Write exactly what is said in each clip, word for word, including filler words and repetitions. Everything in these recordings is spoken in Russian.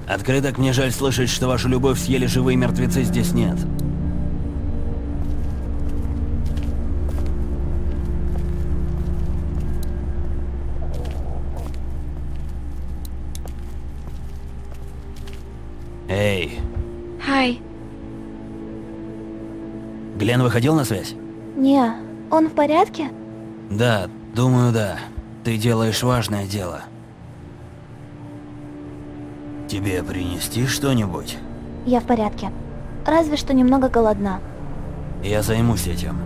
Открыток, мне жаль слышать, что вашу любовь съели живые мертвецы, здесь нет. Эй. Хай. Глен выходил на связь? Не, он в порядке? Да, думаю, да. Ты делаешь важное дело. Тебе принести что-нибудь? Я в порядке. Разве что немного голодна. Я займусь этим.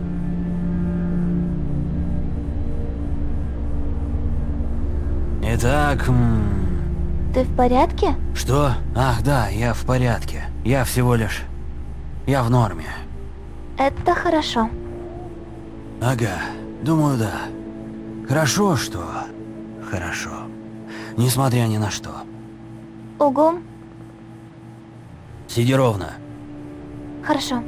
Итак... Ты в порядке? Что? Ах, да, я в порядке. Я всего лишь... Я в норме. Это хорошо. Ага, думаю, да. Хорошо, что... Хорошо. Несмотря ни на что. Ого. Сиди ровно. Хорошо.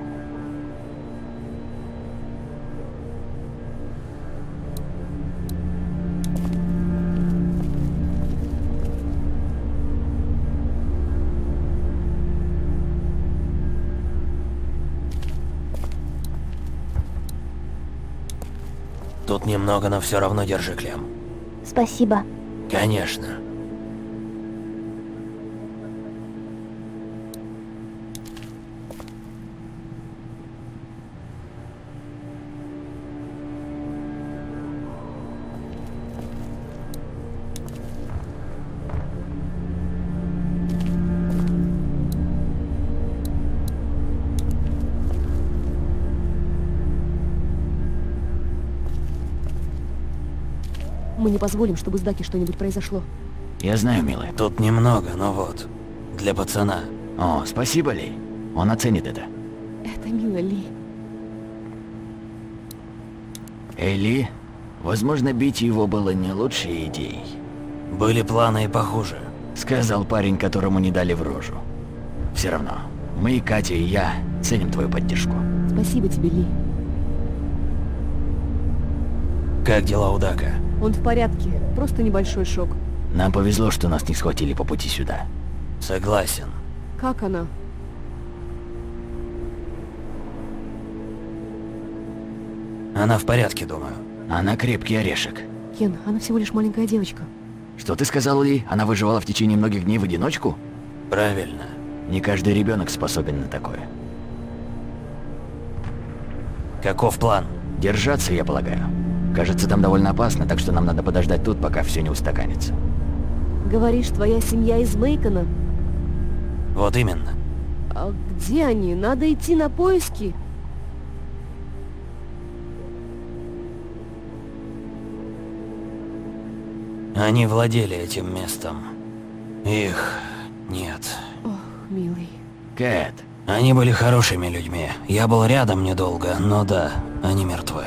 Тут немного, но все равно держи, Клем. Спасибо. Конечно. Мы не позволим, чтобы с Даки что-нибудь произошло. Я знаю, милая. Тут немного, но вот. Для пацана. О, спасибо, Ли. Он оценит это. Это мило, Ли. Эй, Ли, возможно, бить его было не лучшей идеей. Были планы и похуже. Сказал парень, которому не дали в рожу. Все равно, мы, Катя и я, ценим твою поддержку. Спасибо тебе, Ли. Как дела у Дака? Он в порядке, просто небольшой шок. Нам повезло, что нас не схватили по пути сюда. Согласен. Как она? Она в порядке, думаю. Она крепкий орешек. Кен, она всего лишь маленькая девочка. Что ты сказал, Ли? Она выживала в течение многих дней в одиночку? Правильно. Не каждый ребенок способен на такое. Каков план? Держаться, я полагаю. Кажется, там довольно опасно, так что нам надо подождать тут, пока все не устаканится. Говоришь, твоя семья из Мейкона? Вот именно. А где они? Надо идти на поиски. Они владели этим местом. Их нет. Ох, милый. Кэт. Они были хорошими людьми. Я был рядом недолго, но да, они мертвы.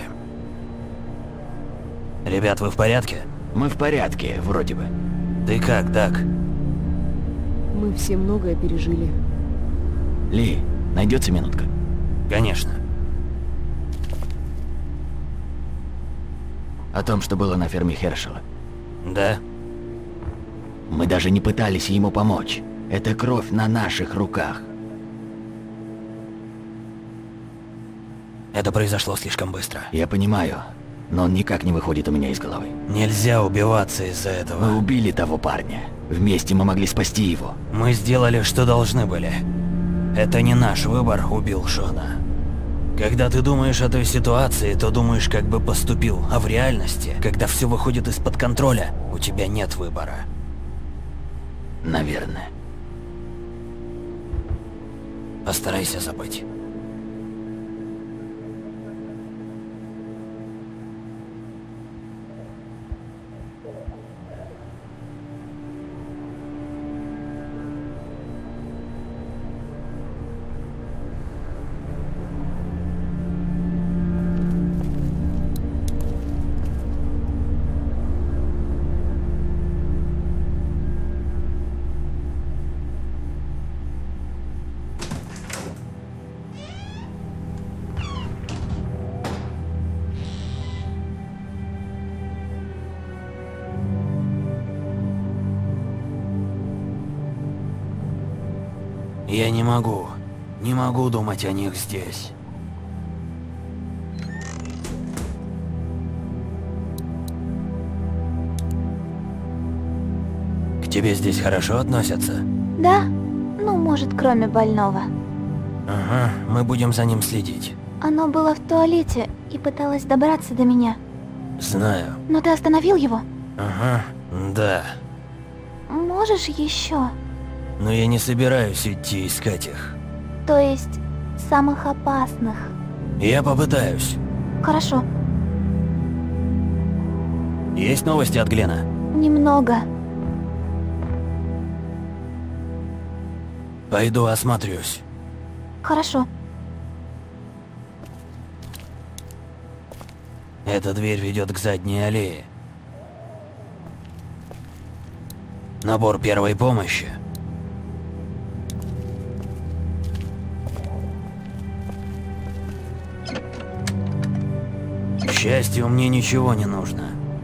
Ребят, вы в порядке? Мы в порядке, вроде бы. Ты как, Дак? Мы все многое пережили. Ли, найдется минутка? Конечно. О том, что было на ферме Хершела. Да? Мы даже не пытались ему помочь. Это кровь на наших руках. Это произошло слишком быстро. Я понимаю, но он никак не выходит у меня из головы. Нельзя убиваться из-за этого. Мы убили того парня. Вместе мы могли спасти его. Мы сделали, что должны были. Это не наш выбор, убил Шона. Когда ты думаешь о той ситуации, то думаешь, как бы поступил. А в реальности, когда все выходит из-под контроля, у тебя нет выбора. Наверное. Постарайся забыть. Я не могу. Не могу думать о них здесь. К тебе здесь хорошо относятся? Да? Ну, может, кроме больного. Ага, мы будем за ним следить. Оно было в туалете и пыталось добраться до меня. Знаю. Но ты остановил его? Ага, да. Можешь еще? Но я не собираюсь идти искать их. То есть, самых опасных. Я попытаюсь. Хорошо. Есть новости от Глена? Немного. Пойду осмотрюсь. Хорошо. Эта дверь ведет к задней аллее. Набор первой помощи. К счастью, мне ничего не нужно.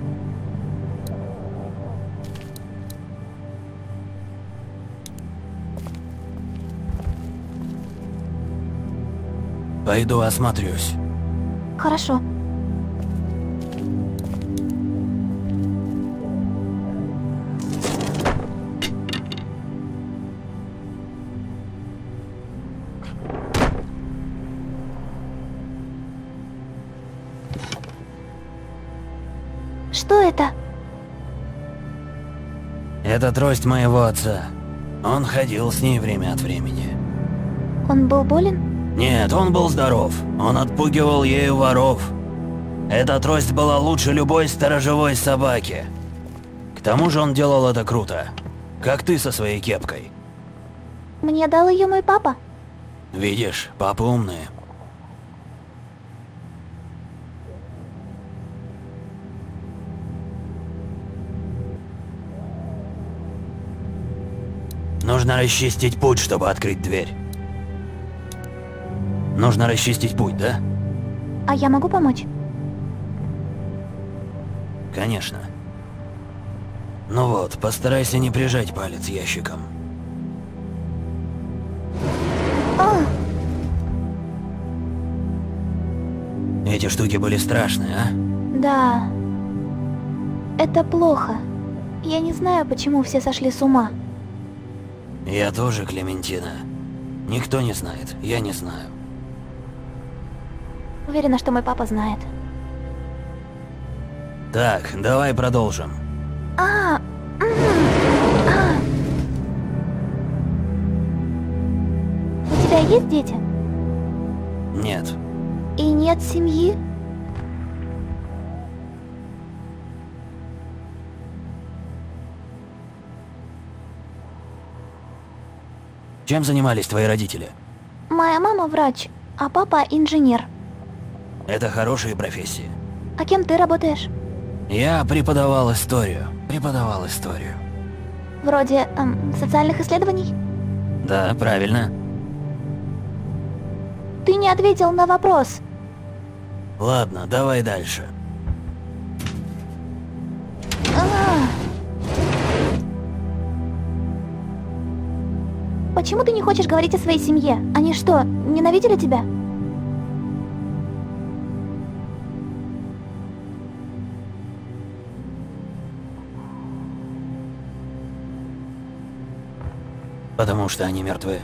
Пойду осмотрюсь. Хорошо. Что это? Это трость моего отца. Он ходил с ней время от времени. Он был болен? Нет, он был здоров. Он отпугивал ею воров. Эта трость была лучше любой сторожевой собаки. К тому же он делал это круто. Как ты со своей кепкой. Мне дал ее мой папа. Видишь, папы умные. Нужно расчистить путь, чтобы открыть дверь. Нужно расчистить путь, да? А я могу помочь? Конечно. Ну вот, постарайся не прижать палец ящиком. А! Эти штуки были страшные, а? Да. Это плохо. Я не знаю, почему все сошли с ума. Я тоже, Клементина. Никто не знает, я не знаю. Уверена, что мой папа знает. Так, давай продолжим. А, м, а. У тебя есть дети? Нет. И нет семьи? Чем занимались твои родители? Моя мама врач, а папа инженер. Это хорошие профессии. А кем ты работаешь? Я преподавал историю. Преподавал историю. Вроде эм, социальных исследований? Да, правильно. Ты не ответил на вопрос. Ладно, давай дальше. А. Почему ты не хочешь говорить о своей семье? Они что, ненавидели тебя? Потому что они мертвы.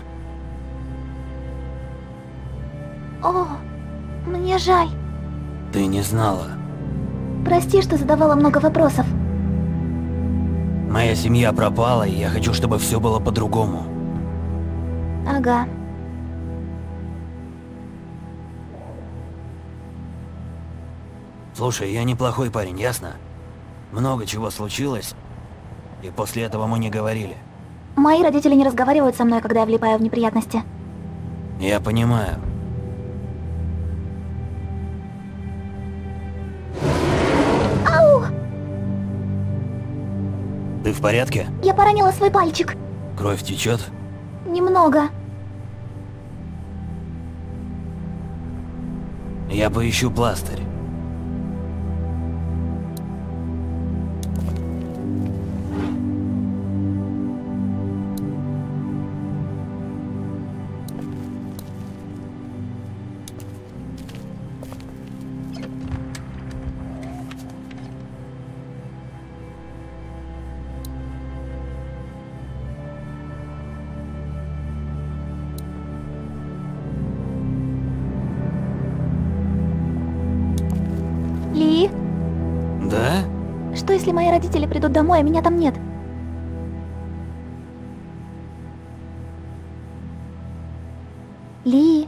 О, мне жаль. Ты не знала. Прости, что задавала много вопросов. Моя семья пропала, и я хочу, чтобы все было по-другому. Ага. Слушай, я неплохой парень, ясно? Много чего случилось, и после этого мы не говорили. Мои родители не разговаривают со мной, когда я влипаю в неприятности. Я понимаю. Ау! Ты в порядке? Я поранила свой пальчик. Кровь течет? Немного. Я поищу пластырь. что если мои родители придут домой, а меня там нет? Ли,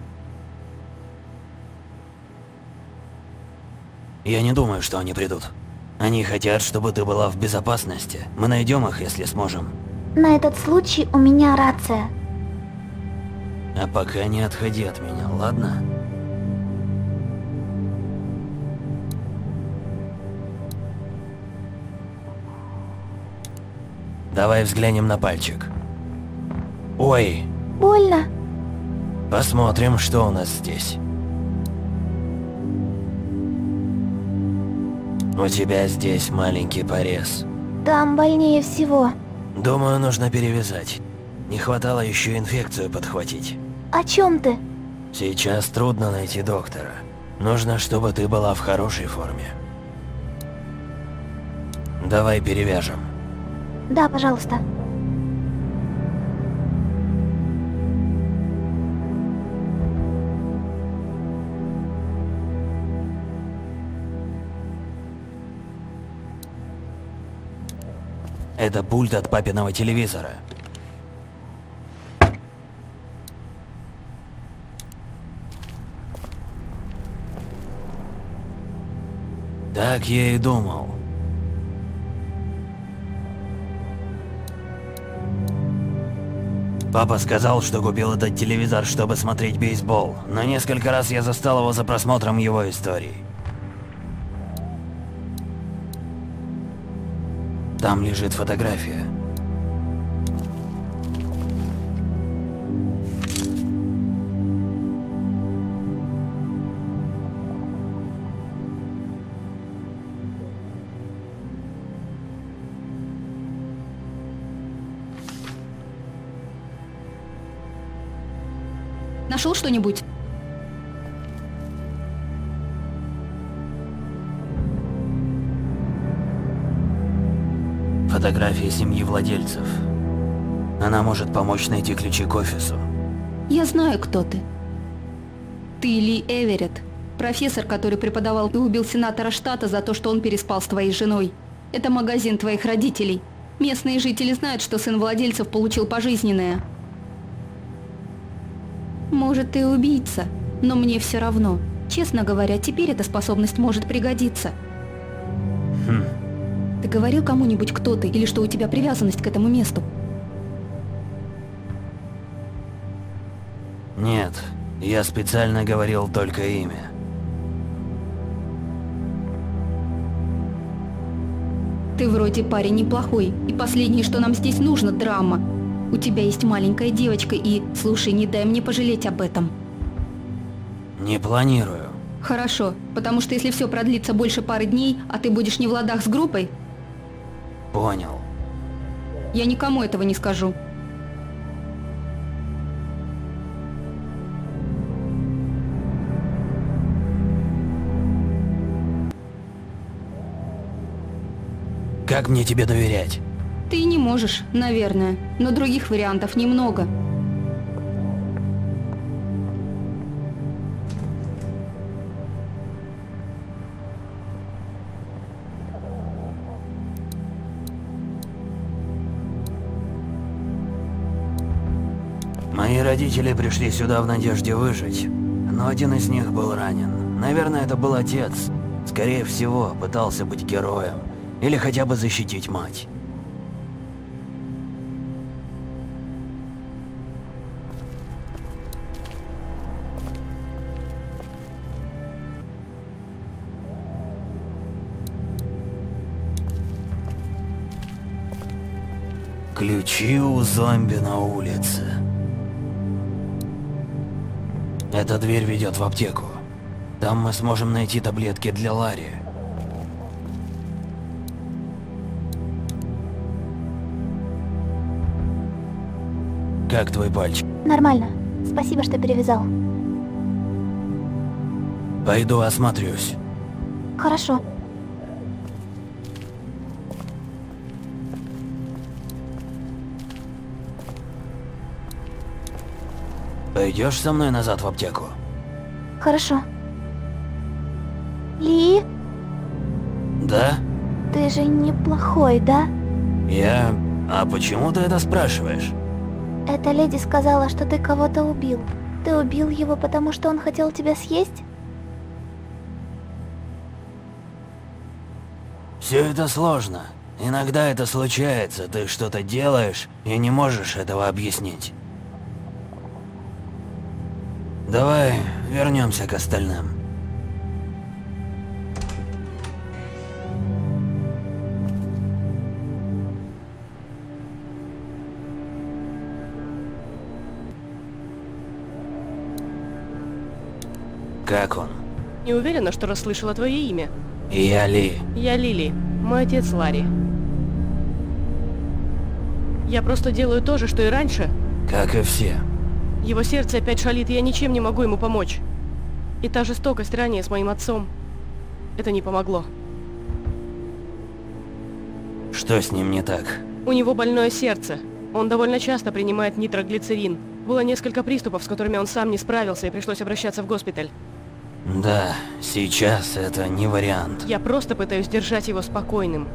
Я не думаю, что они придут. Они хотят, чтобы ты была в безопасности. Мы найдем их, если сможем. на этот случай у меня рация. А пока не отходи от меня, ладно? Давай взглянем на пальчик. Ой, Больно. посмотрим, что у нас здесь. У тебя здесь маленький порез. Там больнее всего. Думаю, нужно перевязать. Не хватало еще инфекцию подхватить. О чем ты? Сейчас трудно найти доктора. Нужно, чтобы ты была в хорошей форме. Давай перевяжем. Да, пожалуйста. Это пульт от папиного телевизора. Так я и думал. Папа сказал, что купил этот телевизор, чтобы смотреть бейсбол, но несколько раз я застал его за просмотром его историй. Там лежит фотография. Нашел что-нибудь? Фотографии семьи владельцев. Она может помочь найти ключи к офису. Я знаю, кто ты. Ты Ли Эверетт, профессор, который преподавал и убил сенатора штата за то, что он переспал с твоей женой. Это магазин твоих родителей. Местные жители знают, что сын владельцев получил пожизненное. Может, ты убийца, но мне все равно. Честно говоря, теперь эта способность может пригодиться. Хм. Ты говорил кому-нибудь, кто ты, или что у тебя привязанность к этому месту? Нет, я специально говорил только имя. Ты вроде парень неплохой, и последнее, что нам здесь нужно, драма. У тебя есть маленькая девочка и, слушай, не дай мне пожалеть об этом. Не планирую. Хорошо, потому что если все продлится больше пары дней, а ты будешь не в ладах с группой, Понял. я никому этого не скажу. Как мне тебе доверять? Ты не можешь, наверное, но других вариантов немного. Мои родители пришли сюда в надежде выжить, но один из них был ранен. Наверное, это был отец. Скорее всего, пытался быть героем или хотя бы защитить мать. Ключи у зомби на улице. Эта дверь ведет в аптеку. Там мы сможем найти таблетки для Ларри. Как твой пальчик? Нормально. Спасибо, что перевязал. Пойду осмотрюсь. Хорошо. Пойдешь со мной назад в аптеку? Хорошо. Ли? Да? Ты же неплохой, да? Я... А почему ты это спрашиваешь? Эта леди сказала, что ты кого-то убил. Ты убил его, потому что он хотел тебя съесть? Все это сложно. Иногда это случается, ты что-то делаешь и не можешь этого объяснить. Давай вернемся к остальным. Как он? Не уверена, что расслышала твое имя. Я Ли. Я Лили. Мой отец Ларри. Я просто делаю то же, что и раньше. Как и все. Его сердце опять шалит, и я ничем не могу ему помочь. И та жестокость ранее с моим отцом. Это не помогло. Что с ним не так? У него больное сердце. Он довольно часто принимает нитроглицерин. Было несколько приступов, с которыми он сам не справился, и пришлось обращаться в госпиталь. Да, сейчас это не вариант. Я просто пытаюсь держать его спокойным.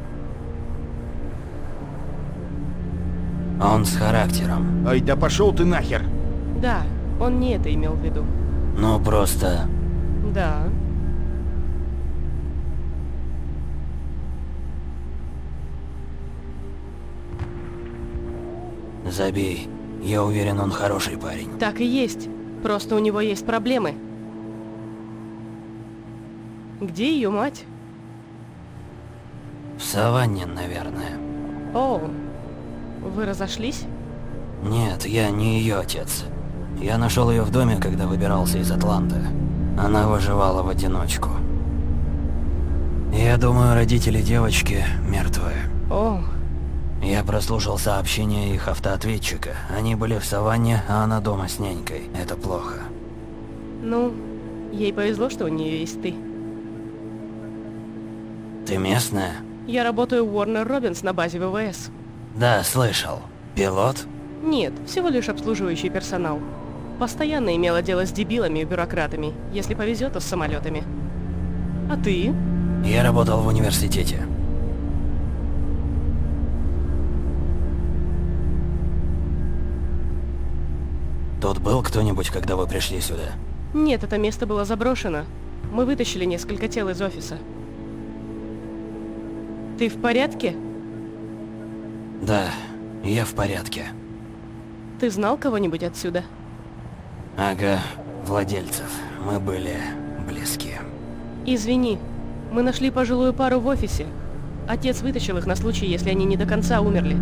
Он с характером. Ай, да пошел ты нахер! Да, он не это имел в виду. Ну просто... Да. Забей. Я уверен, он хороший парень. Так и есть. Просто у него есть проблемы. Где ее мать? В саванне, наверное. О, вы разошлись? Нет, я не ее отец. Я нашел ее в доме, когда выбирался из Атланты. Она выживала в одиночку. Я думаю, родители девочки мертвые. О, Я прослушал сообщение их автоответчика. Они были в саванне, а она дома с нянькой. Это плохо. ну, ей повезло, что у нее есть ты. Ты местная? Я работаю в Warner Robins на базе ВВС. Да, слышал. Пилот? Нет, всего лишь обслуживающий персонал. Постоянно имела дело с дебилами и бюрократами. Если повезет, то с самолетами. А ты? Я работал в университете. Тут был кто-нибудь, когда вы пришли сюда? Нет, это место было заброшено. Мы вытащили несколько тел из офиса. Ты в порядке? Да, я в порядке. Ты знал кого-нибудь отсюда? Ага, владельцев. Мы были близки. Извини, мы нашли пожилую пару в офисе. Отец вытащил их на случай, если они не до конца умерли.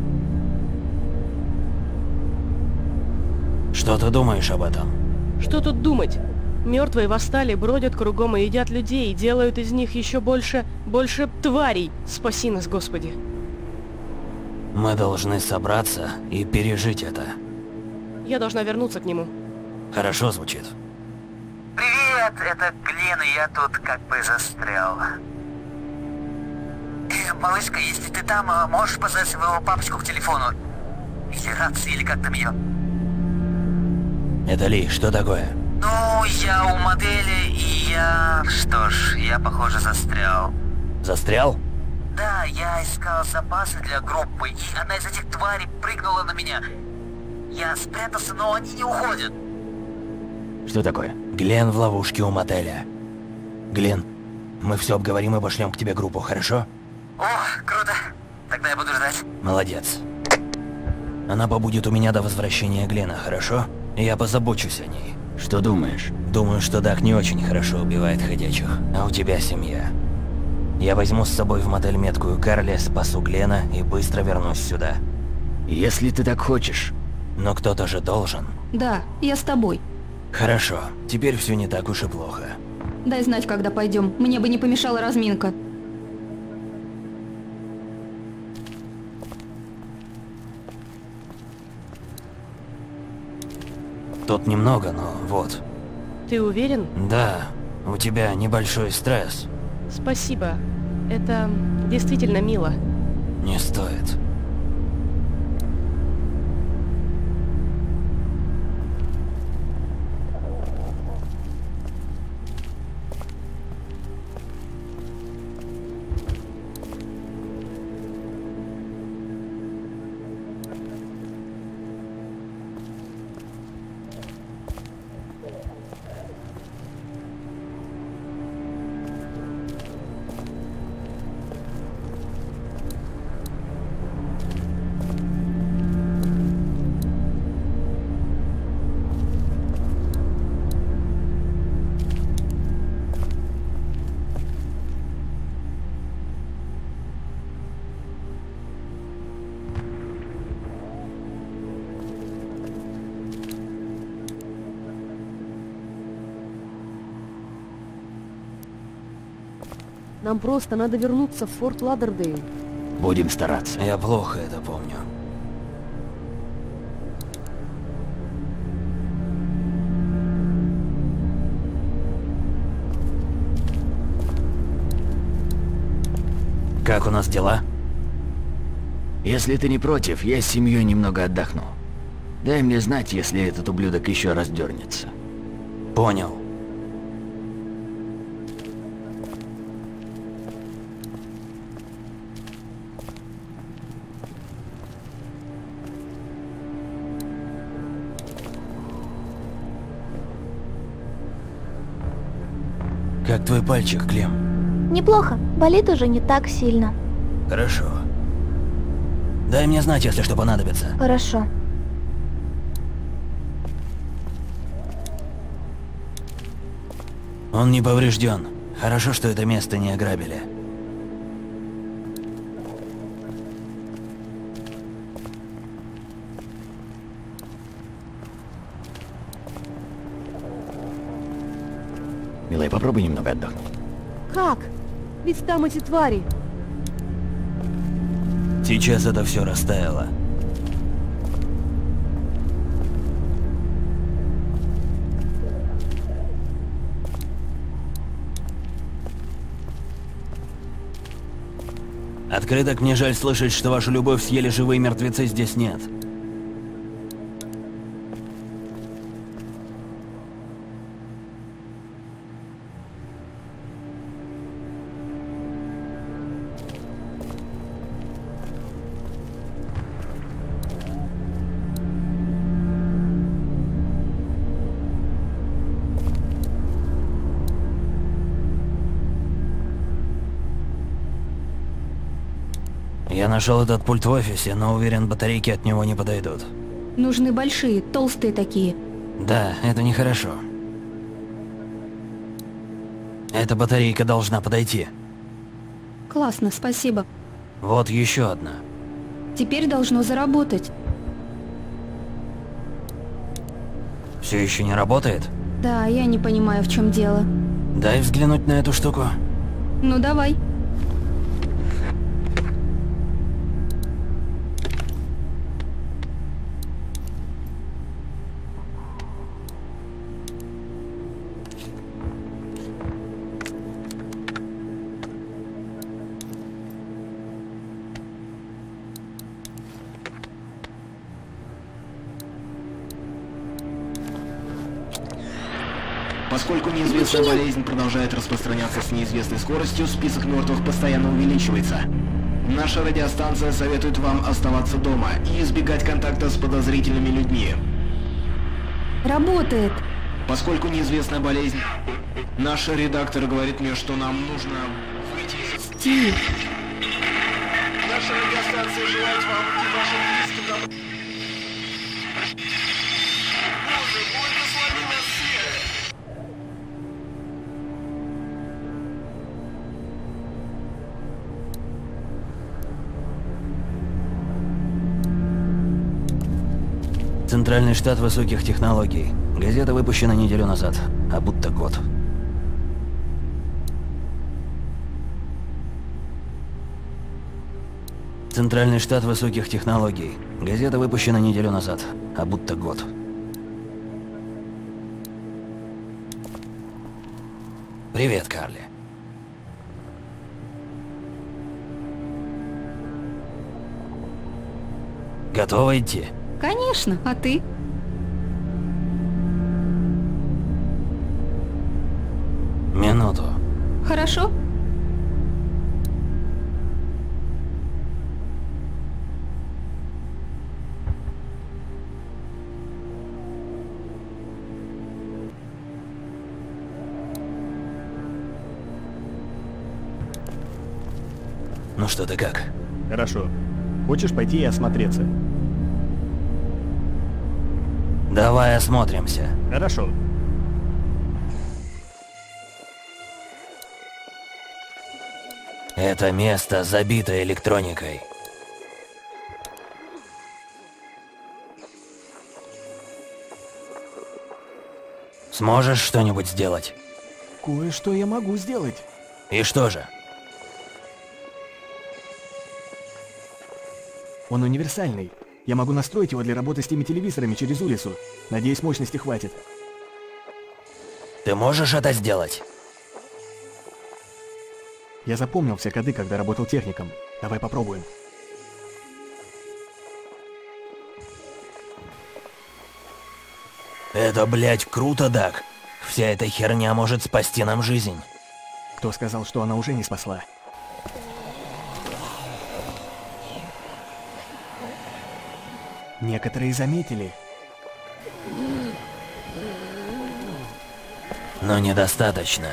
Что ты думаешь об этом? Что тут думать? Мертвые восстали, бродят кругом и едят людей, и делают из них еще больше... больше тварей. Спаси нас, Господи. Мы должны собраться и пережить это. Я должна вернуться к нему. Хорошо звучит. Привет, это Глен, и я тут как бы застрял. Э, малышка, если ты там, а, можешь позвать своего папочку к телефону? Или рации, или как там ее? Это Ли, что такое? Ну, я у модели, и я... Что ж, я, похоже, застрял. Застрял? Да, я искал запасы для группы, и одна из этих тварей прыгнула на меня. Я спрятался, но они не уходят. Что такое? Глен в ловушке у мотеля. Глен, мы все обговорим и пошлем к тебе группу, хорошо? О, круто. Тогда я буду ждать. Молодец. Она побудет у меня до возвращения Глена, хорошо? Я позабочусь о ней. Что думаешь? Думаю, что Дак не очень хорошо убивает ходячих, а у тебя семья. Я возьму с собой в мотель меткую Карли, спасу Глена и быстро вернусь сюда. Если ты так хочешь. Но кто-то же должен. Да, я с тобой. Хорошо, теперь все не так уж и плохо. Дай знать, когда пойдем. Мне бы не помешала разминка. Тут немного, но вот. Ты уверен? Да, у тебя небольшой стресс. Спасибо. Это действительно мило. Не стоит. Нам просто надо вернуться в Форт Ладердейл. Будем стараться. Я плохо это помню. Как у нас дела? Если ты не против, я с семьей немного отдохну. Дай мне знать, если этот ублюдок еще раз дернется. Понял. Как твой пальчик, Клем? Неплохо, болит уже не так сильно. Хорошо. Дай мне знать, если что понадобится. Хорошо. Он не поврежден. Хорошо, что это место не ограбили. Милая, попробуй немного отдохнуть. Как? Ведь там эти твари. Сейчас это все растаяло. Открыток, мне жаль слышать, что вашу любовь съели живые мертвецы, здесь нет. Я нашел этот пульт в офисе, но уверен, батарейки от него не подойдут. Нужны большие, толстые такие. Да, это нехорошо. Эта батарейка должна подойти. Классно, спасибо. Вот еще одна. Теперь должно заработать. Все еще не работает? Да, я не понимаю, в чем дело. Дай взглянуть на эту штуку. Ну давай. Поскольку неизвестная болезнь продолжает распространяться с неизвестной скоростью, список мертвых постоянно увеличивается. Наша радиостанция советует вам оставаться дома и избегать контакта с подозрительными людьми. Работает. Поскольку неизвестная болезнь, наш редактор говорит мне, что нам нужно выйти из... Стив. Наша радиостанция желает вам и вашим близким добра. Боже, благослови нас всех! Центральный штат высоких технологий. Газета выпущена неделю назад, а будто год. Центральный штат высоких технологий. Газета выпущена неделю назад, а будто год. Привет, Карли. Готова идти? Конечно, а ты? Минуту. Хорошо? Ну что ты как? Хорошо. Хочешь пойти и осмотреться? Давай осмотримся. Хорошо. Это место забито электроникой. Сможешь что-нибудь сделать? Кое-что я могу сделать. И что же? Он универсальный. Я могу настроить его для работы с теми телевизорами через улицу. Надеюсь, мощности хватит. Ты можешь это сделать? Я запомнил все коды, когда работал техником. Давай попробуем. Это, блядь, круто, Даг. Вся эта херня может спасти нам жизнь. Кто сказал, что она уже не спасла? Некоторые заметили. Но недостаточно.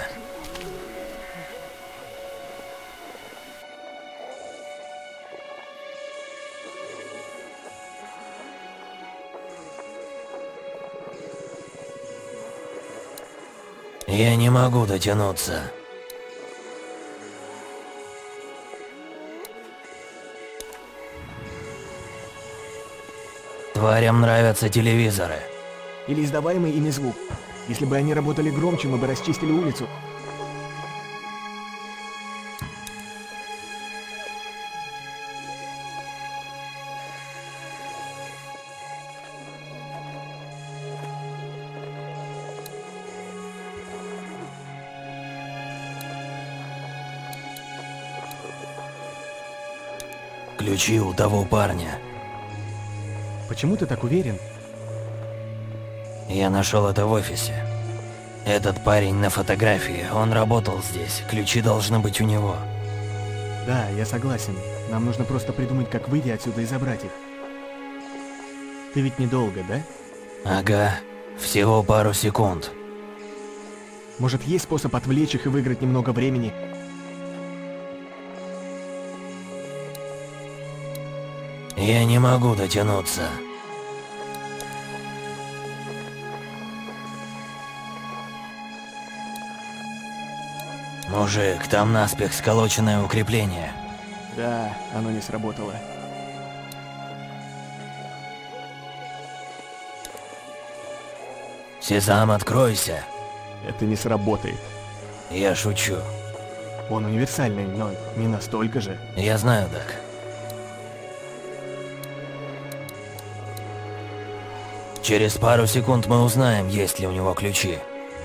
Я не могу дотянуться. Тварям нравятся телевизоры. Или издаваемый ими звук. Если бы они работали громче, мы бы расчистили улицу. Ключи у того парня. Почему ты так уверен? Я нашел это в офисе. Этот парень на фотографии, он работал здесь. Ключи должны быть у него. Да, я согласен. Нам нужно просто придумать, как выйти отсюда и забрать их. Ты ведь недолго, да? Ага, всего пару секунд. Может, есть способ отвлечь их и выиграть немного времени? Я не могу дотянуться. Мужик, там наспех сколоченное укрепление. Да, оно не сработало. Сезам, откройся. Это не сработает. Я шучу. Он универсальный, но не настолько же. Я знаю, Даг. Через пару секунд мы узнаем, есть ли у него ключи.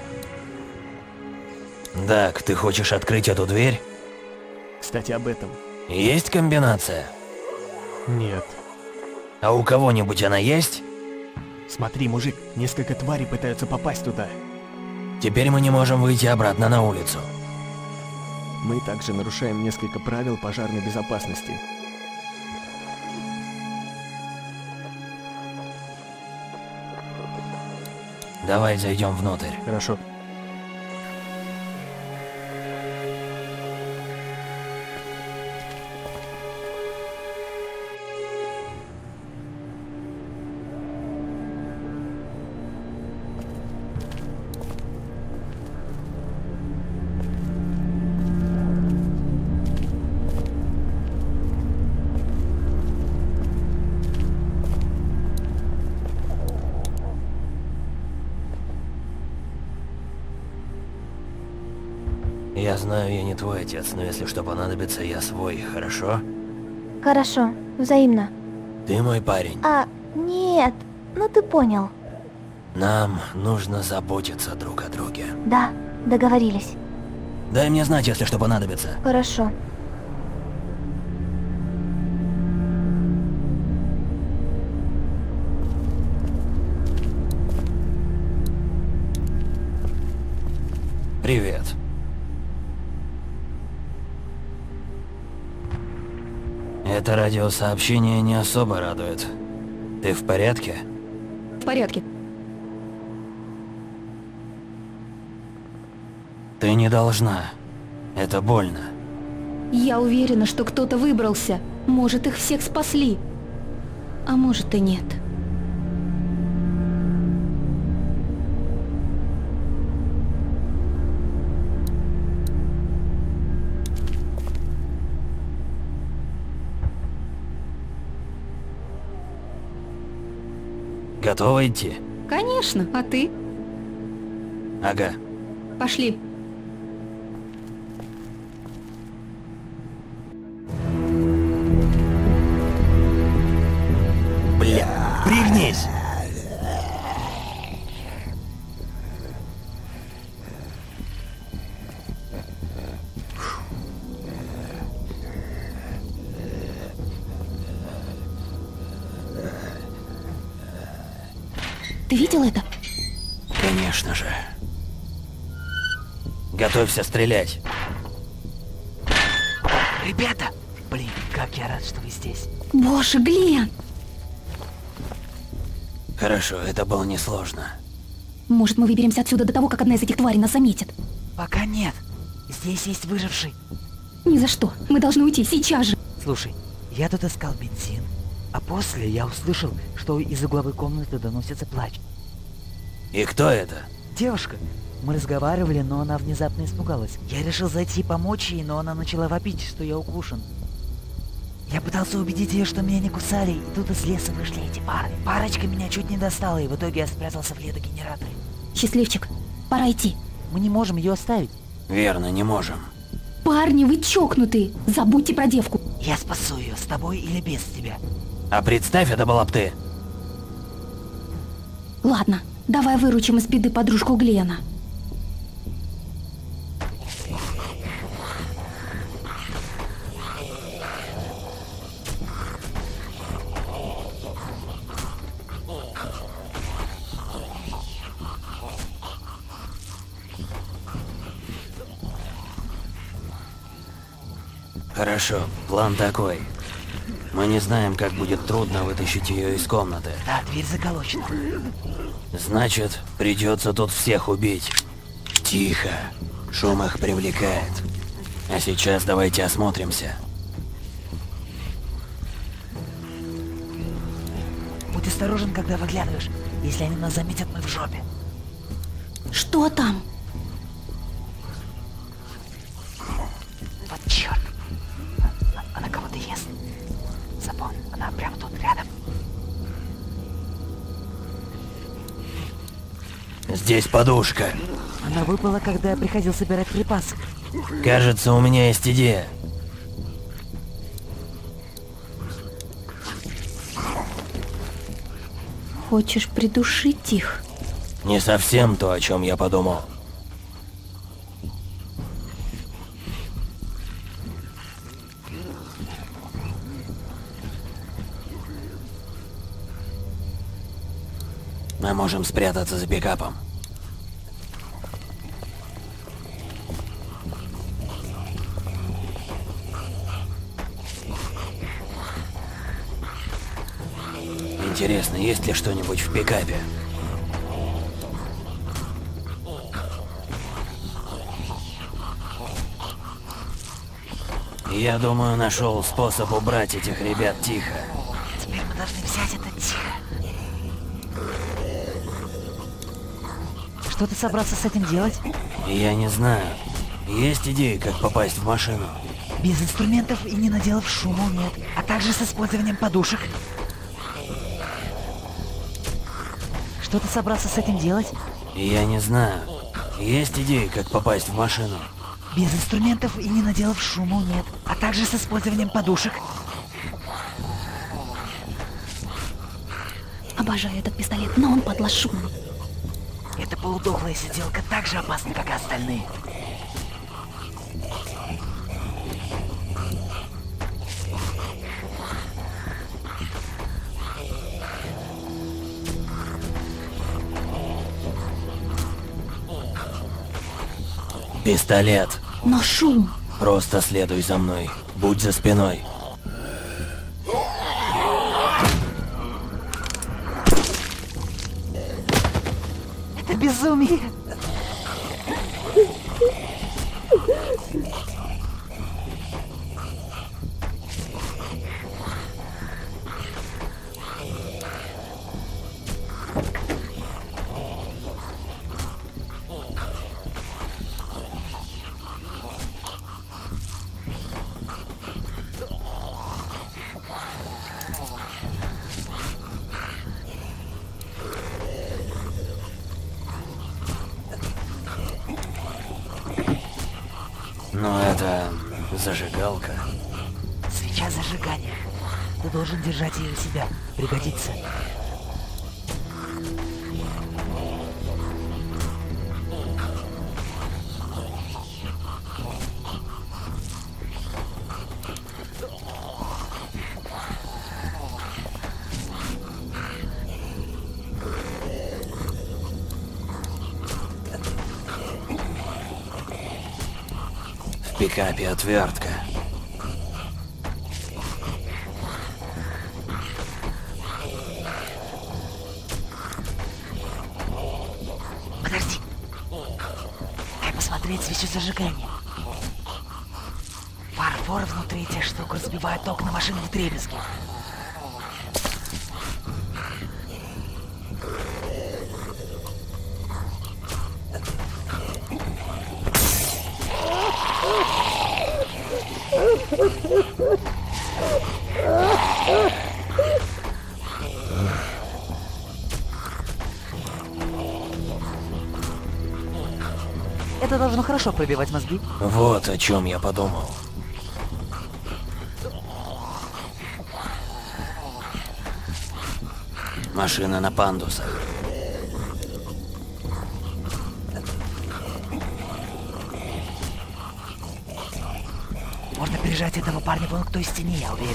Даг, ты хочешь открыть эту дверь? Кстати, об этом. Есть комбинация? Нет. А у кого-нибудь она есть? Смотри, мужик, несколько тварей пытаются попасть туда. Теперь мы не можем выйти обратно на улицу. Мы также нарушаем несколько правил пожарной безопасности. Давай зайдем внутрь. Хорошо. Я знаю, я не твой отец, но если что понадобится, я свой, хорошо? Хорошо, взаимно. Ты мой парень. А, нет, ну ты понял. Нам нужно заботиться друг о друге. Да, договорились. Дай мне знать, если что понадобится. Хорошо. Привет. Это радиосообщение не особо радует. Ты в порядке? В порядке. Ты не должна. Это больно. Я уверена, что кто-то выбрался. Может, их всех спасли. А может и нет. Готова идти? Конечно, а ты? Ага. Пошли. Ты видел это? Конечно же. Готовься стрелять. Ребята! Блин, как я рад, что вы здесь. Боже, Глен! Хорошо, это было несложно. Может, мы выберемся отсюда до того, как одна из этих тварей нас заметит? Пока нет. Здесь есть выживший. Ни за что. Мы должны уйти сейчас же. Слушай, я тут искал бензин, а после я услышал, что из угловой комнаты доносится плач. И кто это? Девушка. Мы разговаривали, но она внезапно испугалась. Я решил зайти и помочь ей, но она начала вопить, что я укушен. Я пытался убедить ее, что меня не кусали, и тут из леса вышли эти парни. Парочка меня чуть не достала, и в итоге я спрятался в ледогенераторе. Счастливчик, пора идти. Мы не можем ее оставить. Верно, не можем. Парни, вы чокнутые. Забудьте про девку. Я спасу ее, с тобой или без тебя. А представь, это была б ты. Ладно, давай выручим из беды подружку Глена. Хорошо, план такой. Мы не знаем, как будет трудно вытащить ее из комнаты. Да, дверь заколочена. Значит, придется тут всех убить. Тихо. Шум их привлекает. А сейчас давайте осмотримся. Будь осторожен, когда выглядываешь. Если они нас заметят, мы в жопе. Что там? Вот черт. Она кого-то ест. Запомни, она прямо тут рядом. Здесь подушка. Она выпала, когда я приходил собирать припасы. Кажется, у меня есть идея. Хочешь придушить их? Не совсем то, о чем я подумал. Мы можем спрятаться за пикапом. Интересно, есть ли что-нибудь в пикапе? Я думаю, нашел способ убрать этих ребят тихо. Теперь мы должны взять это тихо. Что ты собрался с этим делать? Я не знаю. Есть идеи, как попасть в машину? Без инструментов и не наделав шуму нет, а также с использованием подушек. Что ты собрался с этим делать? Я не знаю. Есть идеи, как попасть в машину? Без инструментов и не наделав шуму нет, а также с использованием подушек. Обожаю этот пистолет, но он подлошумный. Эта полудохлая сиделка так же опасна, как и остальные. Пистолет. Но шум. Просто следуй за мной. Будь за спиной. Это безумие. Но это зажигалка. Свеча зажигания. Ты должен держать ее у себя. Пригодится. пикапе отвертка. Подожди. Дай посмотреть свечу зажигания. Фарфор внутри этих штук разбивает окна машины вдребезги. Это должно хорошо пробивать мозги. Вот о чем я подумал. Машина на пандусах. Можно прижать этого парня вон к той стене, я уверен.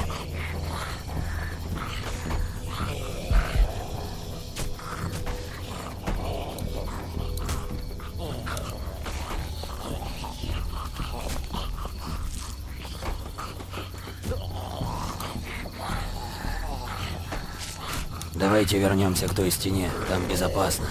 Давайте вернемся к той стене, там безопасно.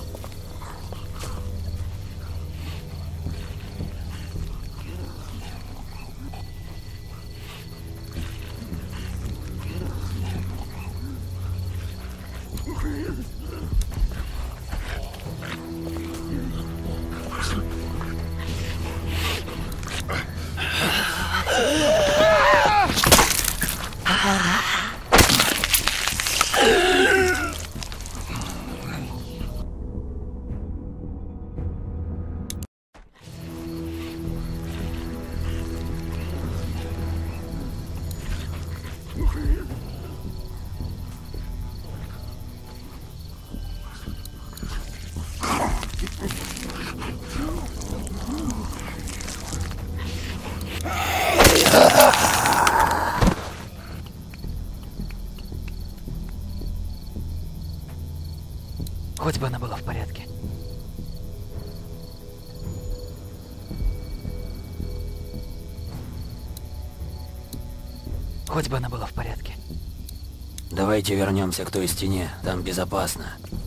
Хоть бы она была в порядке. Хоть бы она была в порядке. Давайте вернемся к той стене, там безопасно.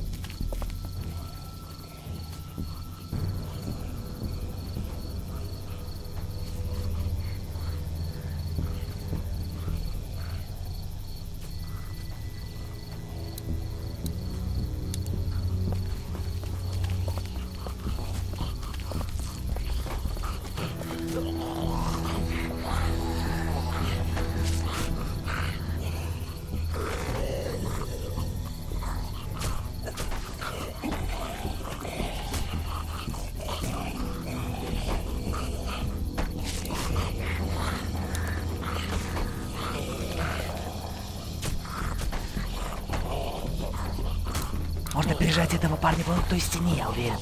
Можно прижать этого парня вон к той стене, я уверен.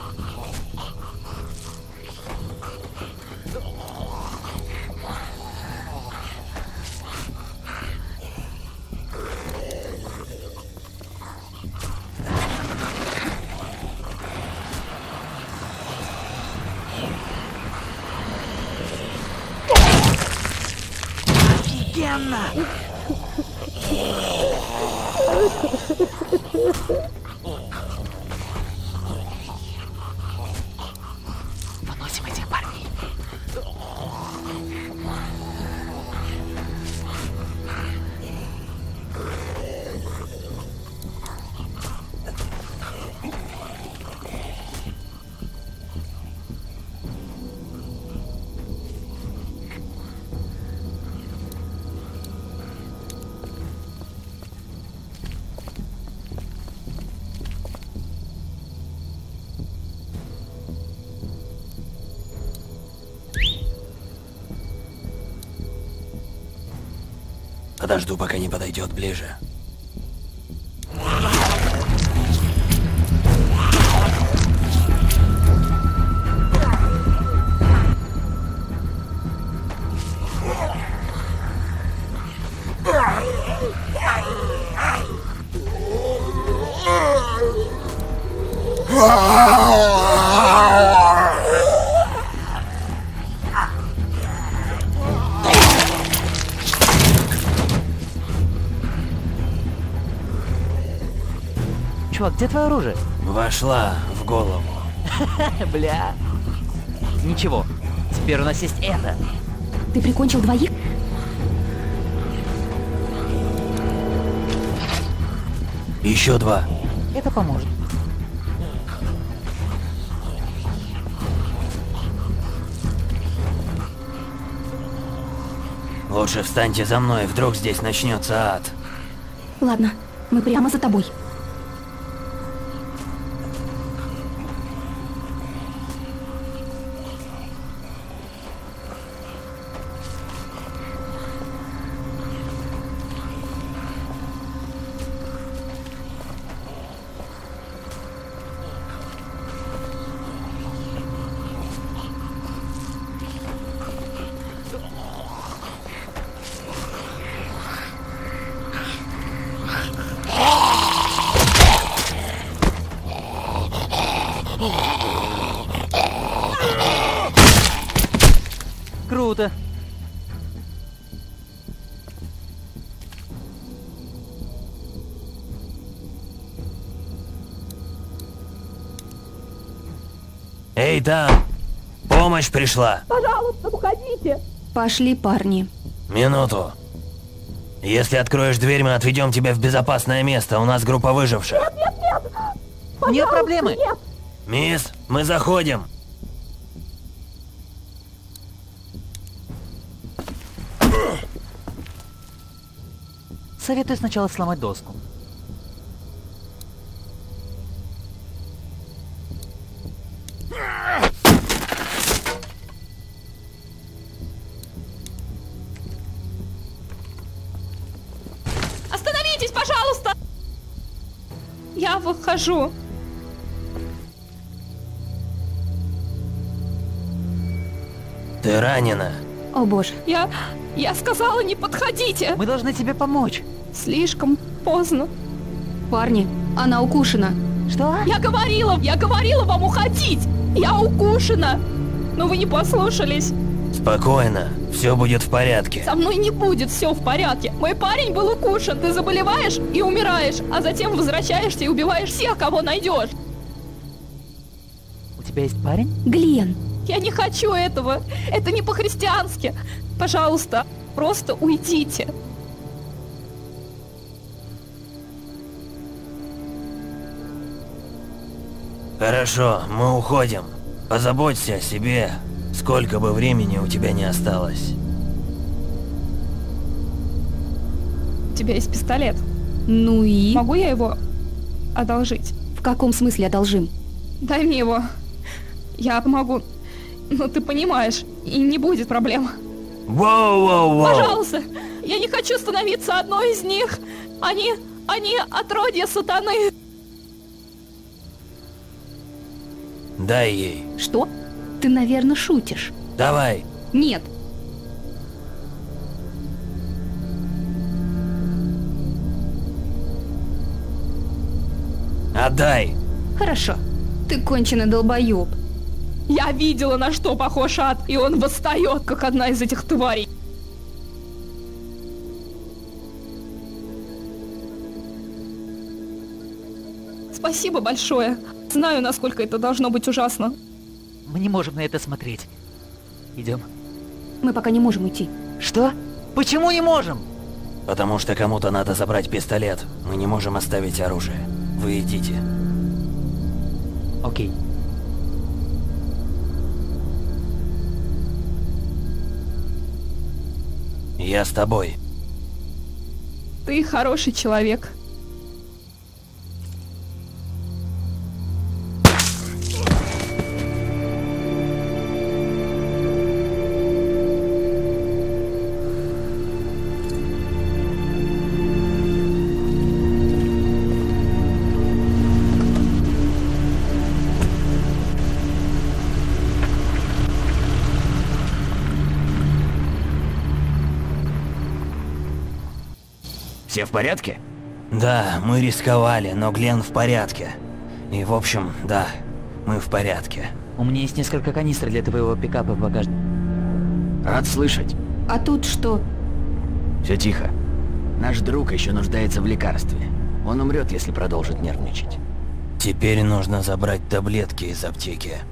Офигенно! Выносим этих парней. Подожду, пока не подойдет ближе. чувак, где твое оружие? Вошла в голову. Бля. Ничего, теперь у нас есть это. Ты прикончил двоих? Еще два. Это поможет. Лучше встаньте за мной, вдруг здесь начнется ад. Ладно, мы прямо за тобой. Круто. Эй, там! Помощь пришла! Пожалуйста, уходите! Пошли, парни. Минуту. Если откроешь дверь, мы отведем тебя в безопасное место. У нас группа выживших. Нет, нет, нет! Пожалуйста, Нет проблемы. Нет. Мисс, мы заходим. Советую сначала сломать доску. Остановитесь, пожалуйста! Я выхожу. Ты ранена. О боже. Я... я сказала, не подходите. Мы должны тебе помочь. Слишком поздно. Парни, она укушена. Что? Я говорила, я говорила вам уходить. Я укушена. Но вы не послушались. Спокойно, все будет в порядке. Со мной не будет все в порядке. Мой парень был укушен. Ты заболеваешь и умираешь, а затем возвращаешься и убиваешь всех, кого найдешь. У тебя есть парень? Глен. Я не хочу этого. Это не по-христиански. Пожалуйста, просто уйдите. Хорошо, мы уходим. Позаботься о себе, сколько бы времени у тебя не осталось. У тебя есть пистолет. Ну и? Могу я его одолжить? В каком смысле одолжим? Дай мне его. Я помогу. Ну, ты понимаешь, и не будет проблем. Воу-воу-воу! Пожалуйста, я не хочу становиться одной из них. Они, они отродье сатаны. Дай ей. Что? Ты, наверное, шутишь. Давай. Нет. Отдай. Хорошо. Ты конченый долбоёб. Я видела, на что похож ад, и он восстает, как одна из этих тварей. Спасибо большое. Знаю, насколько это должно быть ужасно. Мы не можем на это смотреть. Идем. Мы пока не можем уйти. Что? Почему не можем? Потому что кому-то надо забрать пистолет. Мы не можем оставить оружие. Вы идите. Окей. Я с тобой. Ты хороший человек. Все в порядке? Да, мы рисковали, но Глен в порядке. И в общем, да, мы в порядке. У меня есть несколько канистр для твоего пикапа в багажнике. Рад слышать. А тут что? Все тихо. Наш друг еще нуждается в лекарстве. Он умрет, если продолжит нервничать. Теперь нужно забрать таблетки из аптеки.